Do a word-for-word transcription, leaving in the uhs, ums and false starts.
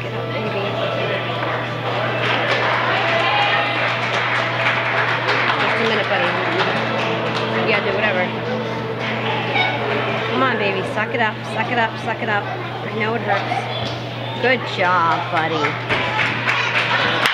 it up, baby. Just a minute, buddy. You gotta do whatever. Come on, baby. Suck it up, suck it up, suck it up. I know it hurts. Good job, buddy.